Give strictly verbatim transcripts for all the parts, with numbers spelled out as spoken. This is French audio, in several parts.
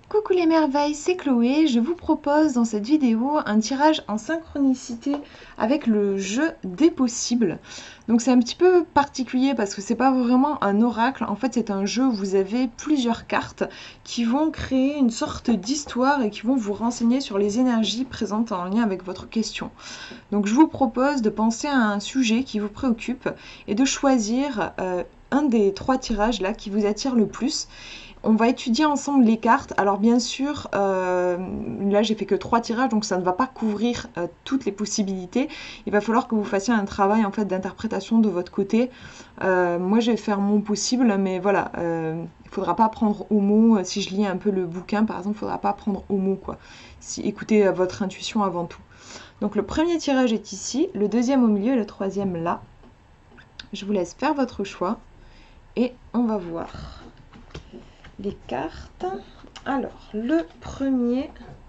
Coucou les merveilles, c'est Chloé. Je vous propose dans cette vidéo un tirage en synchronicité avec le jeu des possibles. Donc c'est un petit peu particulier parce que c'est pas vraiment un oracle. En fait, c'est un jeu où vous avez plusieurs cartes qui vont créer une sorte d'histoire et qui vont vous renseigner sur les énergies présentes en lien avec votre question. Donc je vous propose de penser à un sujet qui vous préoccupe et de choisir euh, un des trois tirages là qui vous attire le plus. On va étudier ensemble les cartes. Alors bien sûr, euh, là j'ai fait que trois tirages, donc ça ne va pas couvrir euh, toutes les possibilités. Il va falloir que vous fassiez un travail en fait d'interprétation de votre côté. Euh, moi je vais faire mon possible, mais voilà, euh, il ne faudra pas prendre au mot. Si je lis un peu le bouquin par exemple, il ne faudra pas prendre au mot quoi. Si, écoutez euh, votre intuition avant tout. Donc le premier tirage est ici, le deuxième au milieu et le troisième là. Je vous laisse faire votre choix et on va voir les cartes. Alors, le premier,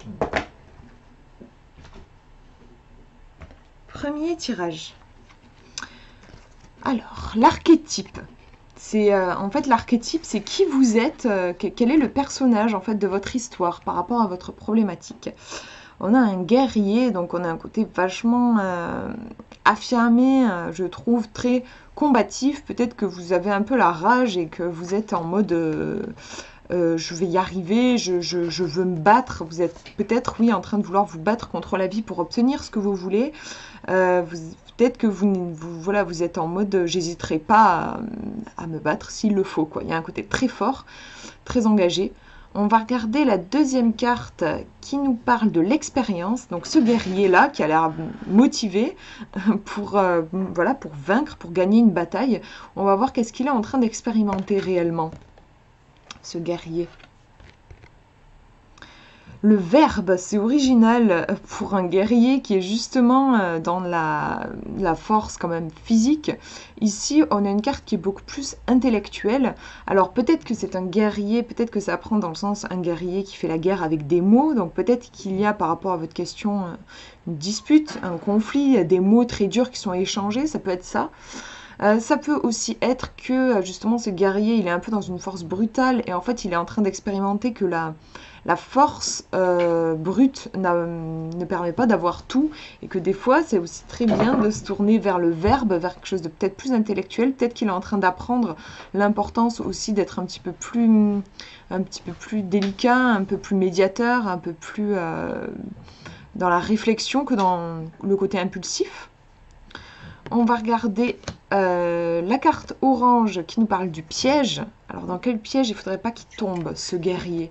premier tirage. Alors, l'archétype. C'est euh, en fait l'archétype, c'est qui vous êtes, euh, quel est le personnage en fait de votre histoire par rapport à votre problématique. On a un guerrier, donc on a un côté vachement euh, affirmé, euh, je trouve très combatif. Peut-être que vous avez un peu la rage et que vous êtes en mode euh, euh, je vais y arriver, je, je, je veux me battre. Vous êtes peut-être, oui, en train de vouloir vous battre contre la vie pour obtenir ce que vous voulez. Euh, vous, peut-être que vous, vous, voilà, vous êtes en mode j'hésiterai pas à, à me battre s'il le faut, quoi. Il y a un côté très fort, très engagé. On va regarder la deuxième carte qui nous parle de l'expérience. Donc ce guerrier-là qui a l'air motivé pour, euh, voilà, pour vaincre, pour gagner une bataille. On va voir qu'est-ce qu'il est en train d'expérimenter réellement, ce guerrier. Le verbe, c'est original pour un guerrier qui est justement dans la, la force quand même physique. Ici, on a une carte qui est beaucoup plus intellectuelle. Alors peut-être que c'est un guerrier, peut-être que ça prend dans le sens un guerrier qui fait la guerre avec des mots. Donc peut-être qu'il y a par rapport à votre question une dispute, un conflit, des mots très durs qui sont échangés, ça peut être ça. Euh, ça peut aussi être que justement ce guerrier il est un peu dans une force brutale et en fait il est en train d'expérimenter que la, la force euh, brute ne permet pas d'avoir tout et que des fois c'est aussi très bien de se tourner vers le verbe, vers quelque chose de peut-être plus intellectuel. Peut-être qu'il est en train d'apprendre l'importance aussi d'être un petit peu plus un petit peu plus délicat, un peu plus médiateur, un peu plus euh, dans la réflexion que dans le côté impulsif. On va regarder euh, la carte orange qui nous parle du piège. Alors, dans quel piège il ne faudrait pas qu'il tombe, ce guerrier?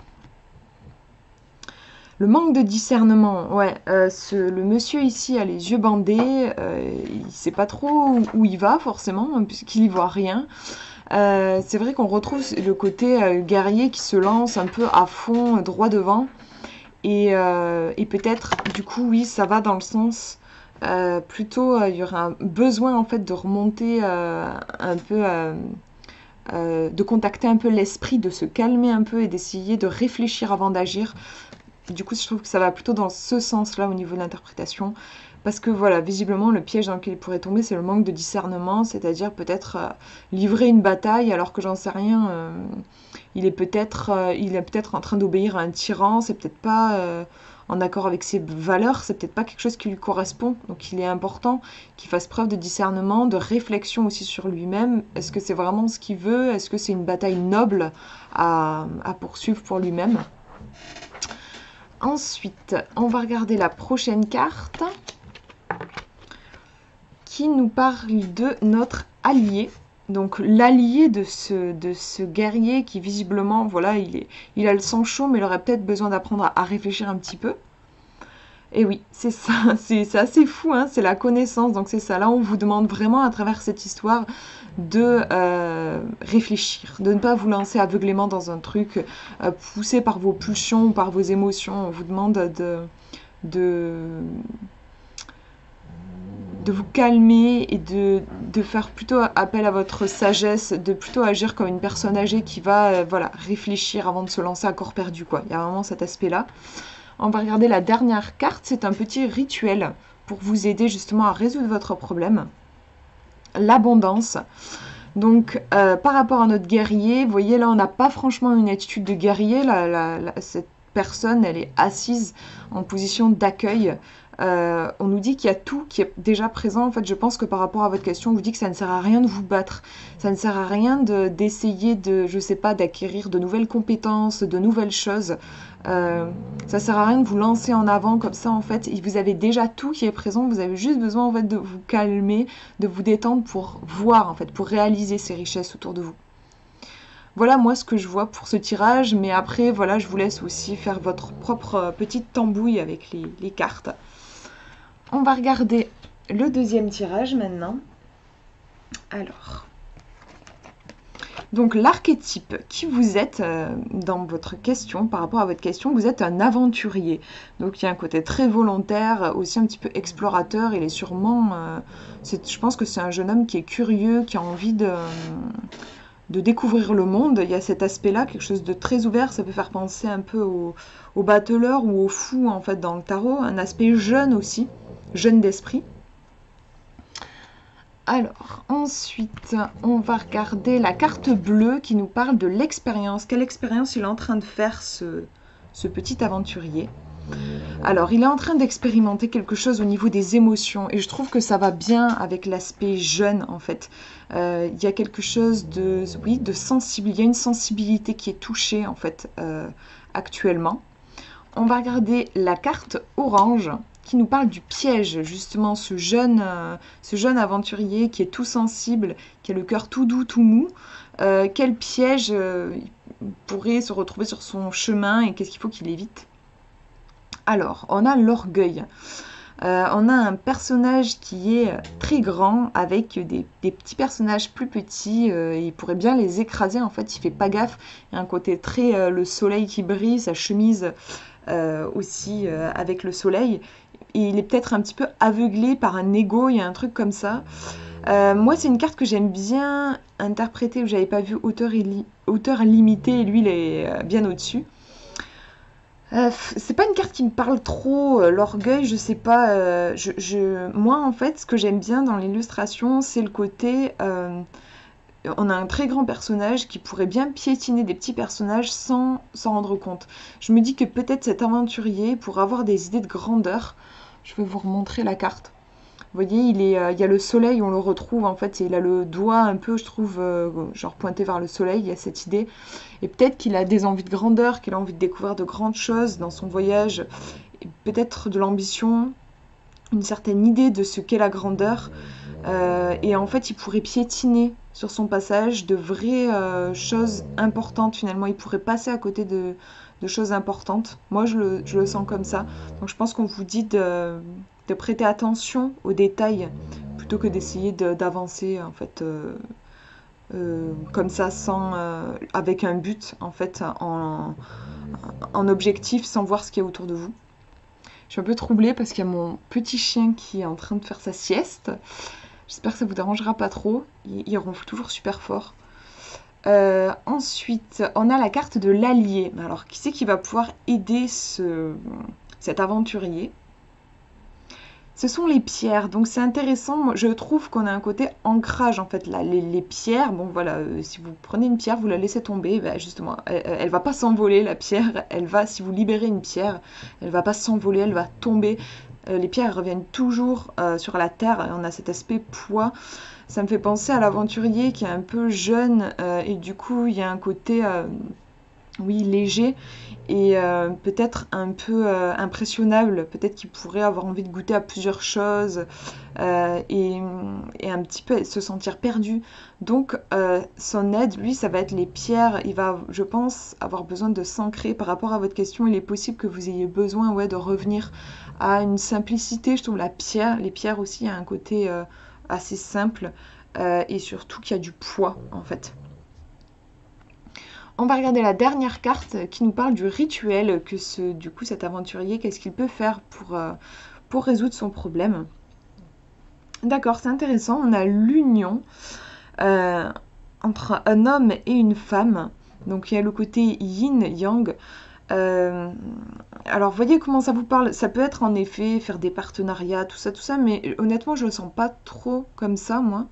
Le manque de discernement. Ouais, euh, ce, le monsieur ici a les yeux bandés. Euh, il ne sait pas trop où il va, forcément, puisqu'il n'y voit rien. Euh, c'est vrai qu'on retrouve le côté euh, guerrier qui se lance un peu à fond, droit devant. Et, euh, et peut-être, du coup, oui, ça va dans le sens... Euh, plutôt euh, il y aurait un besoin en fait de remonter euh, un peu euh, euh, de contacter un peu l'esprit, de se calmer un peu et d'essayer de réfléchir avant d'agir. Du coup je trouve que ça va plutôt dans ce sens là au niveau de l'interprétation, parce que voilà, visiblement le piège dans lequel il pourrait tomber c'est le manque de discernement, c'est-à-dire peut-être euh, livrer une bataille alors que j'en sais rien, euh, il est peut-être euh, il est peut-être en train d'obéir à un tyran, c'est peut-être pas euh, en accord avec ses valeurs, c'est peut-être pas quelque chose qui lui correspond. Donc il est important qu'il fasse preuve de discernement, de réflexion aussi sur lui-même. Est-ce que c'est vraiment ce qu'il veut? Est-ce que c'est une bataille noble à, à poursuivre pour lui-même? Ensuite, on va regarder la prochaine carte qui nous parle de notre allié. Donc l'allié de ce, de ce guerrier qui visiblement, voilà, il, est, il a le sang chaud, mais il aurait peut-être besoin d'apprendre à, à réfléchir un petit peu. Et oui, c'est ça, c'est assez fou, hein, c'est la connaissance, donc c'est ça. Là, on vous demande vraiment à travers cette histoire de euh, réfléchir, de ne pas vous lancer aveuglément dans un truc, euh, poussé par vos pulsions ou par vos émotions. On vous demande de... de de vous calmer et de, de faire plutôt appel à votre sagesse, de plutôt agir comme une personne âgée qui va euh, voilà, réfléchir avant de se lancer à corps perdu, quoi. Il y a vraiment cet aspect-là. On va regarder la dernière carte, c'est un petit rituel pour vous aider justement à résoudre votre problème. L'abondance. Donc, euh, par rapport à notre guerrier, vous voyez, là, on n'a pas franchement une attitude de guerrier. La, la- la- cette personne, elle est assise en position d'accueil. Euh, on nous dit qu'il y a tout qui est déjà présent. En fait, je pense que par rapport à votre question, on vous dit que ça ne sert à rien de vous battre. Ça ne sert à rien de, d'essayer de, je sais pas, d'acquérir de nouvelles compétences, de nouvelles choses. Euh, ça sert à rien de vous lancer en avant comme ça, en fait. Et vous avez déjà tout qui est présent. Vous avez juste besoin, en fait, de vous calmer, de vous détendre pour voir, en fait, pour réaliser ces richesses autour de vous. Voilà moi ce que je vois pour ce tirage, mais après, voilà, je vous laisse aussi faire votre propre euh, petite tambouille avec les, les cartes. On va regarder le deuxième tirage maintenant. Alors, donc l'archétype qui vous êtes euh, dans votre question, par rapport à votre question, vous êtes un aventurier. Donc il y a un côté très volontaire, aussi un petit peu explorateur. Il est sûrement, euh, c'est- je pense que c'est un jeune homme qui est curieux, qui a envie de, de découvrir le monde. Il y a cet aspect-là, quelque chose de très ouvert. Ça peut faire penser un peu au, au battleur ou au fou en fait dans le tarot. Un aspect jeune aussi, jeune d'esprit. Alors, ensuite, on va regarder la carte bleue qui nous parle de l'expérience. Quelle expérience il est en train de faire, ce, ce petit aventurier? Alors, il est en train d'expérimenter quelque chose au niveau des émotions et je trouve que ça va bien avec l'aspect jeune, en fait. Euh, il y a quelque chose de, oui, de sensible. Il y a une sensibilité qui est touchée, en fait, euh, actuellement. On va regarder la carte orange qui nous parle du piège, justement, ce jeune, euh, ce jeune aventurier qui est tout sensible, qui a le cœur tout doux, tout mou. Euh, quel piège euh, il pourrait se retrouver sur son chemin et qu'est-ce qu'il faut qu'il évite? Alors, on a l'orgueil. Euh, on a un personnage qui est très grand avec des, des petits personnages plus petits. Euh, il pourrait bien les écraser. En fait, il fait pas gaffe. Il y a un côté très euh, le soleil qui brille, sa chemise euh, aussi euh, avec le soleil. Et il est peut-être un petit peu aveuglé par un ego. Il y a un truc comme ça. Euh, moi, c'est une carte que j'aime bien interpréter. Où j'avais pas vu auteur, ili- auteur limité. Et lui, il est euh, bien au-dessus. Euh, c'est pas une carte qui me parle trop, euh, l'orgueil, je sais pas. Euh, je, je- Moi, en fait, ce que j'aime bien dans l'illustration, c'est le côté. Euh, on a un très grand personnage qui pourrait bien piétiner des petits personnages sans s'en rendre compte. Je me dis que peut-être cet aventurier, pour avoir des idées de grandeur, je vais vous remontrer la carte. Vous voyez, il est, euh, il y a le soleil, on le retrouve en fait, et il a le doigt un peu, je trouve, euh, genre pointé vers le soleil, il y a cette idée. Et peut-être qu'il a des envies de grandeur, qu'il a envie de découvrir de grandes choses dans son voyage, et peut-être de l'ambition, une certaine idée de ce qu'est la grandeur. Euh, et en fait, il pourrait piétiner sur son passage de vraies euh, choses importantes finalement. Il pourrait passer à côté de, de choses importantes. Moi, je le, je le sens comme ça. Donc, je pense qu'on vous dit de, de prêter attention aux détails plutôt que d'essayer de- d'avancer en fait euh, euh, comme ça, sans, euh, avec un but en fait, en, en objectif, sans voir ce qu'il y a autour de vous. Je suis un peu troublée parce qu'il y a mon petit chien qui est en train de faire sa sieste. J'espère que ça vous dérangera pas trop. Il, il ronfle toujours super fort. Euh, ensuite, on a la carte de l'allié. Alors, qui c'est qui va pouvoir aider ce, cet aventurier? Ce sont les pierres. Donc, c'est intéressant. Moi, je trouve qu'on a un côté ancrage, en fait. Là, les, les pierres, bon, voilà, euh, si vous prenez une pierre, vous la laissez tomber, ben, justement, elle, elle va pas s'envoler, la pierre. Elle va, si vous libérez une pierre, elle va pas s'envoler, elle va tomber. Euh, les pierres reviennent toujours euh, sur la terre. On a cet aspect poids. Ça me fait penser à l'aventurier qui est un peu jeune euh, et du coup il y a un côté euh, oui léger et euh, peut-être un peu euh, impressionnable. Peut-être qu'il pourrait avoir envie de goûter à plusieurs choses euh, et, et un petit peu se sentir perdu. Donc euh, son aide, lui, ça va être les pierres. Il va, je pense, avoir besoin de s'ancrer par rapport à votre question. Il est possible que vous ayez besoin ouais, de revenir à une simplicité. Je trouve la pierre, les pierres aussi, il y a un côté euh, assez simple euh, et surtout qu'il y a du poids en fait. On va regarder la dernière carte qui nous parle du rituel que ce, du coup cet aventurier, qu'est-ce qu'il peut faire pour, euh, pour résoudre son problème. D'accord, c'est intéressant. On a l'union euh, entre un homme et une femme. Donc il y a le côté yin-yang. Euh, alors, voyez comment ça vous parle. Ça peut être en effet faire des partenariats, tout ça, tout ça, mais honnêtement, je le sens pas trop comme ça, moi.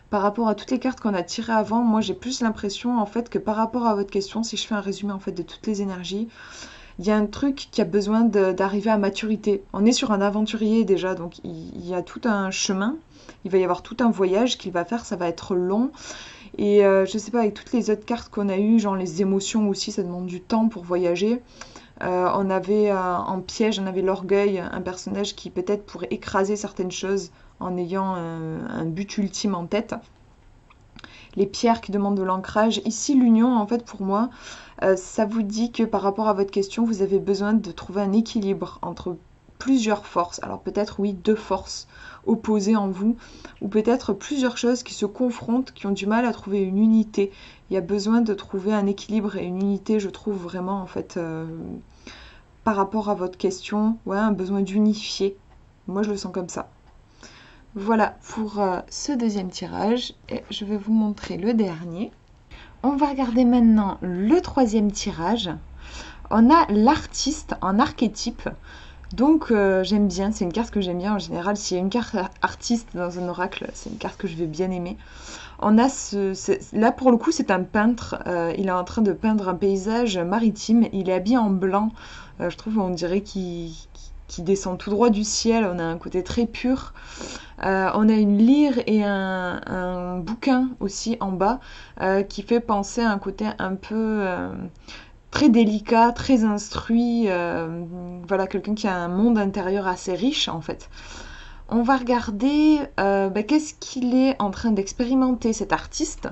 par rapport à toutes les cartes qu'on a tirées avant, moi j'ai plus l'impression en fait que par rapport à votre question, si je fais un résumé en fait de toutes les énergies, il y a un truc qui a besoin d'arriver à maturité. On est sur un aventurier déjà, donc il, il y a tout un chemin, il va y avoir tout un voyage qu'il va faire, ça va être long. Et euh, je sais pas, avec toutes les autres cartes qu'on a eues, genre les émotions aussi, ça demande du temps pour voyager. Euh, on avait euh, en piège, on avait l'orgueil, un personnage qui peut-être pourrait écraser certaines choses en ayant un, un but ultime en tête. Les pierres qui demandent de l'ancrage. Ici, l'union, en fait, pour moi, euh, ça vous dit que par rapport à votre question, vous avez besoin de trouver un équilibre entre plusieurs forces. Alors peut-être, oui, deux forces opposées en vous, ou peut-être plusieurs choses qui se confrontent, qui ont du mal à trouver une unité. Il y a besoin de trouver un équilibre et une unité, je trouve vraiment, en fait, euh, par rapport à votre question, ouais, un besoin d'unifier. Moi, je le sens comme ça. Voilà pour euh, ce deuxième tirage et je vais vous montrer le dernier. On va regarder maintenant le troisième tirage. On a l'artiste en archétype. Donc euh, j'aime bien, c'est une carte que j'aime bien en général. S'il y a une carte artiste dans un oracle, c'est une carte que je vais bien aimer. On a ce, ce là pour le coup c'est un peintre, euh, il est en train de peindre un paysage maritime, il est habillé en blanc, euh, je trouve on dirait qu'il qui descend tout droit du ciel, on a un côté très pur. Euh, on a une lyre et un, un bouquin aussi en bas euh, qui fait penser à un côté un peu euh, très délicat, très instruit, euh, voilà, quelqu'un qui a un monde intérieur assez riche en fait. On va regarder euh, bah, qu'est-ce qu'il est en train d'expérimenter cet artiste.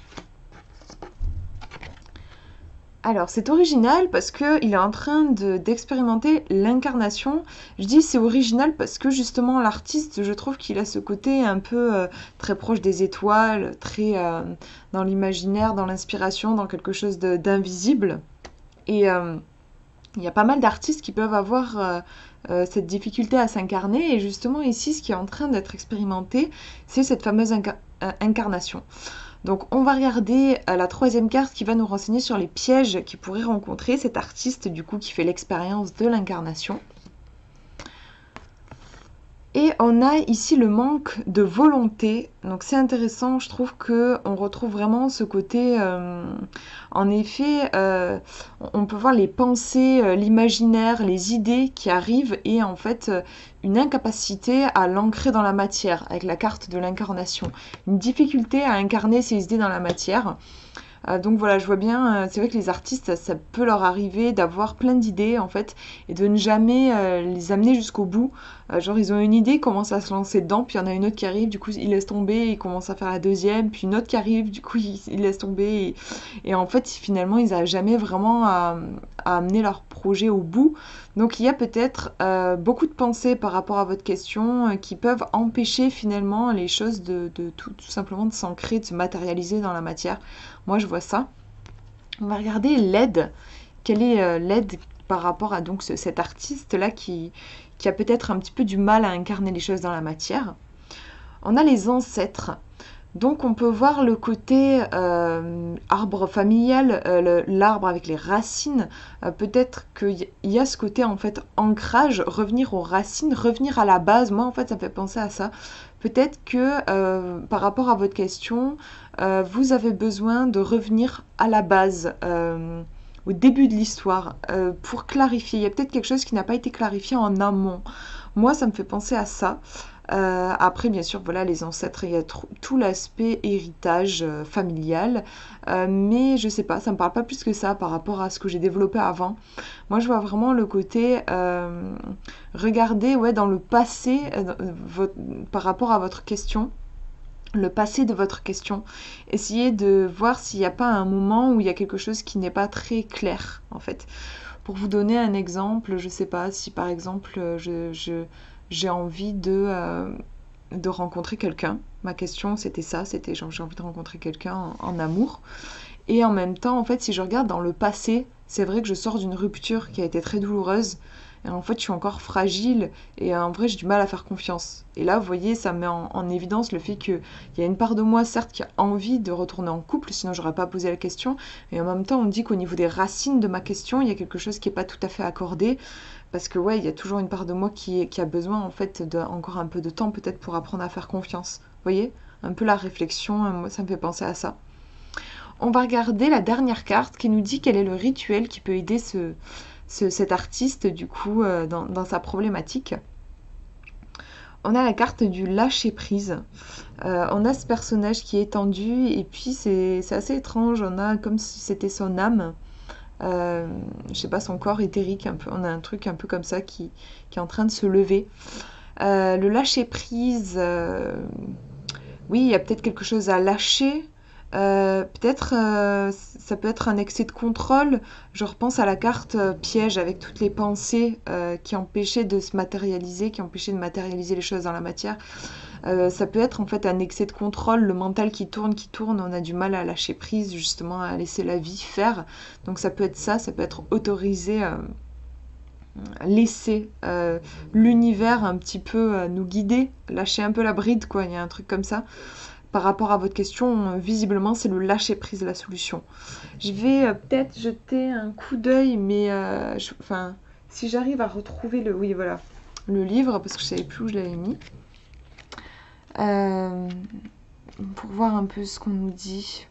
Alors, c'est original parce qu'il est en train d'expérimenter l'incarnation. Je dis c'est original parce que justement l'artiste, je trouve qu'il a ce côté un peu euh, très proche des étoiles, très euh, dans l'imaginaire, dans l'inspiration, dans quelque chose d'invisible. Et euh, il y a pas mal d'artistes qui peuvent avoir euh, euh, cette difficulté à s'incarner. Et justement ici, ce qui est en train d'être expérimenté, c'est cette fameuse inca euh, incarnation. Donc on va regarder la troisième carte qui va nous renseigner sur les pièges qu'il pourrait rencontrer cet artiste du coup qui fait l'expérience de l'incarnation. Et on a ici le manque de volonté. Donc c'est intéressant, je trouve qu'on retrouve vraiment ce côté, euh, en effet, euh, on peut voir les pensées, euh, l'imaginaire, les idées qui arrivent et en fait euh, une incapacité à l'ancrer dans la matière avec la carte de l'incarnation. Une difficulté à incarner ces idées dans la matière. Euh, donc voilà, je vois bien, euh, c'est vrai que les artistes, ça, ça peut leur arriver d'avoir plein d'idées en fait et de ne jamais euh, les amener jusqu'au bout. Euh, genre ils ont une idée, ils commencent à se lancer dedans, puis il y en a une autre qui arrive, du coup ils laissent tomber, ils commencent à faire la deuxième, puis une autre qui arrive, du coup ils, ils laissent tomber. Et, et en fait finalement ils n'arrivent jamais vraiment à, à amener leur projet au bout. Donc il y a peut-être euh, beaucoup de pensées par rapport à votre question euh, qui peuvent empêcher finalement les choses de, de tout, tout simplement de s'ancrer, de se matérialiser dans la matière. Moi, je vois ça. On va regarder l'aide. Quelle est euh, l'aide par rapport à donc ce, cet artiste-là qui, qui a peut-être un petit peu du mal à incarner les choses dans la matière. On a les ancêtres. Donc, on peut voir le côté euh, arbre familial, euh, l'arbre avec les racines. Euh, peut-être qu'il y a ce côté, en fait, ancrage, revenir aux racines, revenir à la base. Moi, en fait, ça me fait penser à ça. Peut-être que euh, par rapport à votre question, euh, vous avez besoin de revenir à la base, euh, au début de l'histoire, euh, pour clarifier. Il y a peut-être quelque chose qui n'a pas été clarifié en amont. Moi, ça me fait penser à ça. Euh, après, bien sûr, voilà, les ancêtres, il y a tout l'aspect héritage euh, familial, euh, mais je sais pas, ça me parle pas plus que ça par rapport à ce que j'ai développé avant. Moi, je vois vraiment le côté euh, regarder, ouais, dans le passé, euh, votre, par rapport à votre question. Le passé de votre question. Essayez de voir s'il n'y a pas un moment où il y a quelque chose qui n'est pas très clair, en fait. Pour vous donner un exemple, je sais pas, si par exemple, je, je, j'ai envie de, euh, de rencontrer quelqu'un. Ma question, c'était ça, c'était genre, j'ai envie de rencontrer quelqu'un en, en amour. Et en même temps, en fait, si je regarde dans le passé, c'est vrai que je sors d'une rupture qui a été très douloureuse. Et en fait, je suis encore fragile et en vrai, j'ai du mal à faire confiance. Et là, vous voyez, ça met en, en évidence le fait qu'il y a une part de moi, certes, qui a envie de retourner en couple, sinon j'aurais pas posé la question. Et en même temps, on me dit qu'au niveau des racines de ma question, il y a quelque chose qui n'est pas tout à fait accordé. Parce que ouais, il y a toujours une part de moi qui, qui a besoin, en fait, de, encore un peu de temps peut-être pour apprendre à faire confiance. Vous voyez ? un peu la réflexion, moi ça me fait penser à ça. On va regarder la dernière carte qui nous dit quel est le rituel qui peut aider ce, ce, cet artiste du coup euh, dans, dans sa problématique. On a la carte du lâcher prise. Euh, on a ce personnage qui est tendu et puis c'est assez étrange. On a comme si c'était son âme. Euh, je sais pas, son corps éthérique un peu. On a un truc un peu comme ça qui, qui est en train de se lever. Euh, le lâcher prise, euh, oui, il y a peut-être quelque chose à lâcher. Euh, peut-être euh, ça peut être un excès de contrôle. Je repense à la carte euh, piège avec toutes les pensées euh, qui empêchaient de se matérialiser, qui empêchaient de matérialiser les choses dans la matière. Euh, ça peut être en fait un excès de contrôle, le mental qui tourne, qui tourne, on a du mal à lâcher prise, justement à laisser la vie faire. Donc ça peut être ça, ça peut être autorisé, euh, laisser euh, l'univers un petit peu euh, nous guider, lâcher un peu la bride, quoi, il y a un truc comme ça. Par rapport à votre question, visiblement, c'est le lâcher-prise la solution. Je vais euh, peut-être jeter un coup d'œil, mais euh, je, enfin, si j'arrive à retrouver le, oui, voilà, le livre, parce que je ne savais plus où je l'avais mis, euh, pour voir un peu ce qu'on nous dit.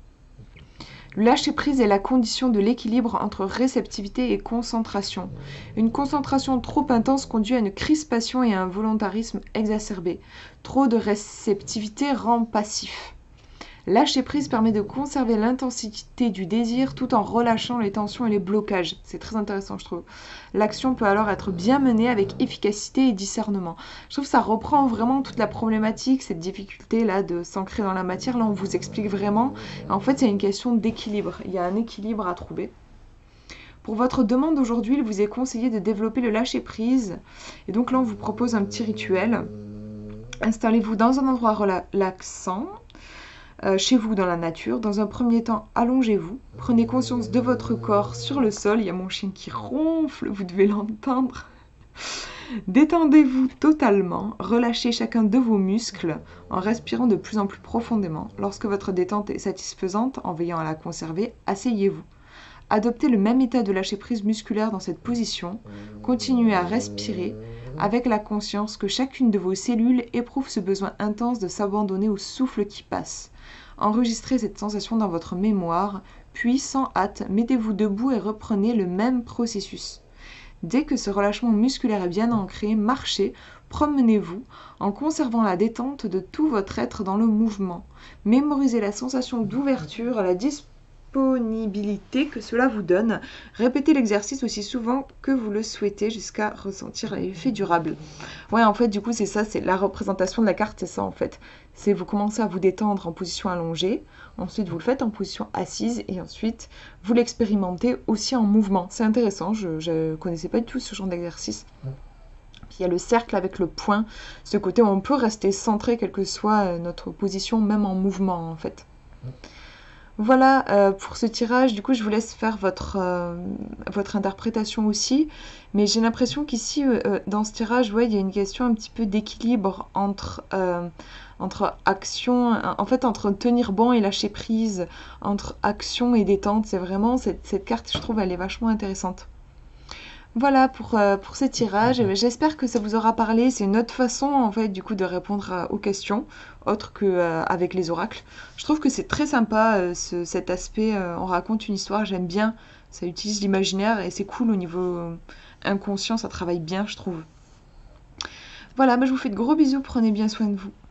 Le lâcher-prise est la condition de l'équilibre entre réceptivité et concentration. Une concentration trop intense conduit à une crispation et à un volontarisme exacerbé. Trop de réceptivité rend passif. Lâcher-prise permet de conserver l'intensité du désir tout en relâchant les tensions et les blocages. C'est très intéressant, je trouve. L'action peut alors être bien menée avec efficacité et discernement. Je trouve que ça reprend vraiment toute la problématique, cette difficulté-là de s'ancrer dans la matière. Là, on vous explique vraiment. En fait, c'est une question d'équilibre. Il y a un équilibre à trouver. Pour votre demande aujourd'hui, il vous est conseillé de développer le lâcher-prise. Et donc là, on vous propose un petit rituel. Installez-vous dans un endroit relaxant. Euh, chez vous dans la nature. Dans un premier temps, allongez-vous. Prenez conscience de votre corps sur le sol. Il y a mon chien qui ronfle, vous devez l'entendre. Détendez-vous totalement. Relâchez chacun de vos muscles en respirant de plus en plus profondément. Lorsque votre détente est satisfaisante, en veillant à la conserver, asseyez-vous. Adoptez le même état de lâcher-prise musculaire dans cette position. Continuez à respirer avec la conscience que chacune de vos cellules éprouve ce besoin intense de s'abandonner au souffle qui passe. Enregistrez cette sensation dans votre mémoire, puis sans hâte, mettez-vous debout et reprenez le même processus. Dès que ce relâchement musculaire est bien ancré, marchez, promenez-vous, en conservant la détente de tout votre être dans le mouvement. Mémorisez la sensation d'ouverture, la disponibilité que cela vous donne. Répétez l'exercice aussi souvent que vous le souhaitez jusqu'à ressentir l'effet durable. Ouais, en fait, du coup, c'est ça, c'est la représentation de la carte, c'est ça en fait. C'est vous commencez à vous détendre en position allongée, ensuite vous le faites en position assise et ensuite vous l'expérimentez aussi en mouvement. C'est intéressant, je ne connaissais pas du tout ce genre d'exercice. Puis il y a le cercle avec le point, ce côté où on peut rester centré quelle que soit notre position, même en mouvement en fait. Voilà euh, pour ce tirage, du coup je vous laisse faire votre, euh, votre interprétation aussi, mais j'ai l'impression qu'ici euh, dans ce tirage, ouais, il y a une question un petit peu d'équilibre entre, euh, entre action, en fait entre tenir bon et lâcher prise, entre action et détente, c'est vraiment, cette, cette carte je trouve elle est vachement intéressante. Voilà pour, euh, pour ce tirage, j'espère que ça vous aura parlé, c'est une autre façon en fait du coup de répondre à, aux questions, autre que euh, avec les oracles. Je trouve que c'est très sympa euh, ce, cet aspect, euh, on raconte une histoire, j'aime bien, ça utilise l'imaginaire et c'est cool au niveau euh, inconscient, ça travaille bien je trouve. Voilà, bah, je vous fais de gros bisous, prenez bien soin de vous.